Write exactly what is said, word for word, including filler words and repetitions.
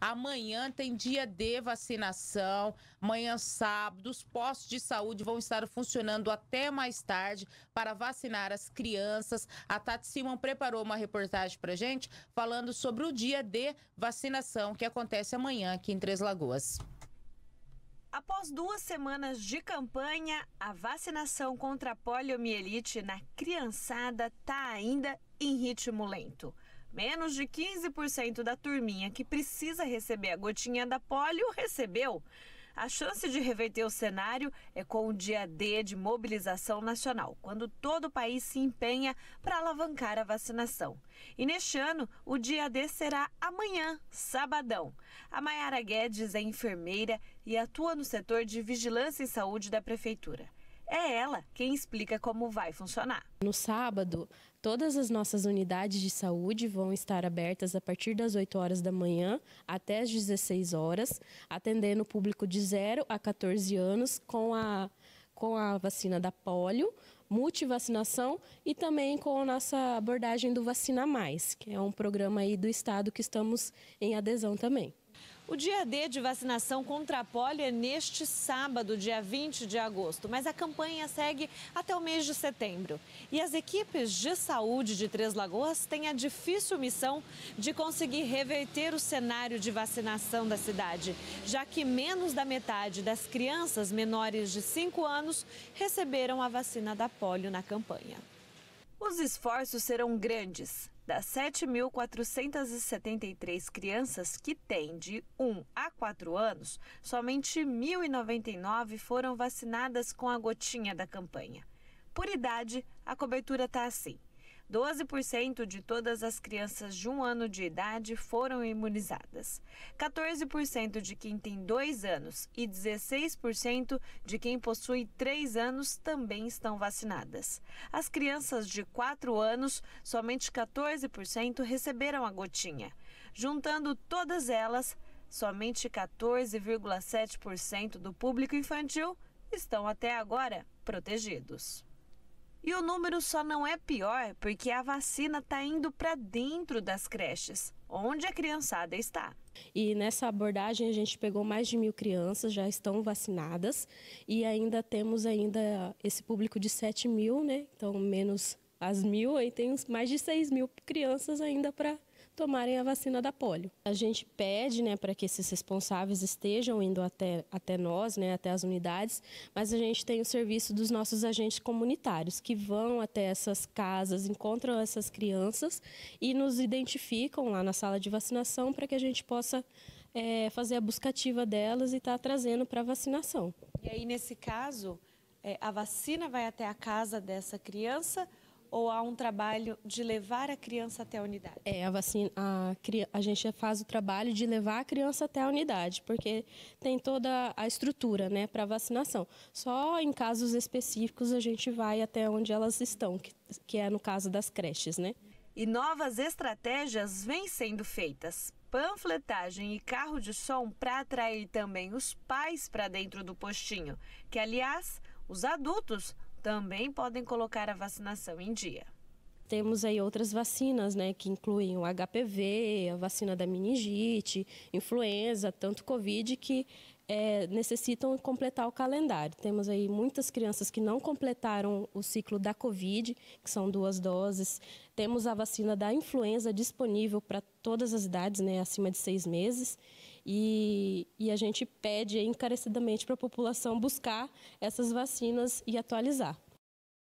Amanhã tem dia de vacinação, amanhã sábado, os postos de saúde vão estar funcionando até mais tarde para vacinar as crianças. A Tati Simon preparou uma reportagem pra gente falando sobre o dia de vacinação que acontece amanhã aqui em Três Lagoas. Após duas semanas de campanha, a vacinação contra a poliomielite na criançada está ainda em ritmo lento. Menos de quinze por cento da turminha que precisa receber a gotinha da polio recebeu. A chance de reverter o cenário é com o dia D de mobilização nacional, quando todo o país se empenha para alavancar a vacinação. E neste ano, o dia D será amanhã, sabadão. A Mayara Guedes é enfermeira e atua no setor de vigilância em saúde da prefeitura. É ela quem explica como vai funcionar. No sábado, todas as nossas unidades de saúde vão estar abertas a partir das oito horas da manhã até as dezesseis horas, atendendo o público de zero a quatorze anos com a, com a vacina da polio, multivacinação e também com a nossa abordagem do Vacina Mais, que é um programa aí do estado que estamos em adesão também. O dia D de vacinação contra a polio é neste sábado, dia vinte de agosto, mas a campanha segue até o mês de setembro. E as equipes de saúde de Três Lagoas têm a difícil missão de conseguir reverter o cenário de vacinação da cidade, já que menos da metade das crianças menores de cinco anos receberam a vacina da polio na campanha. Os esforços serão grandes. Das sete mil quatrocentas e setenta e três crianças que têm de um a quatro anos, somente mil e noventa e nove foram vacinadas com a gotinha da campanha. Por idade, a cobertura está assim. doze por cento de todas as crianças de um ano de idade foram imunizadas. quatorze por cento de quem tem dois anos e dezesseis por cento de quem possui três anos também estão vacinadas. As crianças de quatro anos, somente quatorze por cento receberam a gotinha. Juntando todas elas, somente quatorze vírgula sete por cento do público infantil estão até agora protegidos. E o número só não é pior porque a vacina está indo para dentro das creches, onde a criançada está. E nessa abordagem a gente pegou mais de mil crianças, já estão vacinadas e ainda temos ainda esse público de sete mil, né? Então menos as mil, aí tem mais de seis mil crianças ainda para tomarem a vacina da polio. A gente pede, né, para que esses responsáveis estejam indo até, até nós, né, até as unidades, mas a gente tem o serviço dos nossos agentes comunitários que vão até essas casas, encontram essas crianças e nos identificam lá na sala de vacinação para que a gente possa é, fazer a busca ativa delas e estar tá trazendo para vacinação. E aí, nesse caso, é, a vacina vai até a casa dessa criança ou há um trabalho de levar a criança até a unidade? É, a vacina, a, a gente faz o trabalho de levar a criança até a unidade, porque tem toda a estrutura, né, para vacinação. Só em casos específicos a gente vai até onde elas estão, que, que é no caso das creches, né? E novas estratégias vêm sendo feitas. Panfletagem e carro de som para atrair também os pais para dentro do postinho, que, aliás, os adultos também podem colocar a vacinação em dia. Temos aí outras vacinas, né, que incluem o H P V, a vacina da meningite, influenza, tanto Covid, que é, necessitam completar o calendário. Temos aí muitas crianças que não completaram o ciclo da Covid, que são duas doses. Temos a vacina da influenza disponível para todas as idades, né, acima de seis meses. E, e a gente pede encarecidamente para a população buscar essas vacinas e atualizar.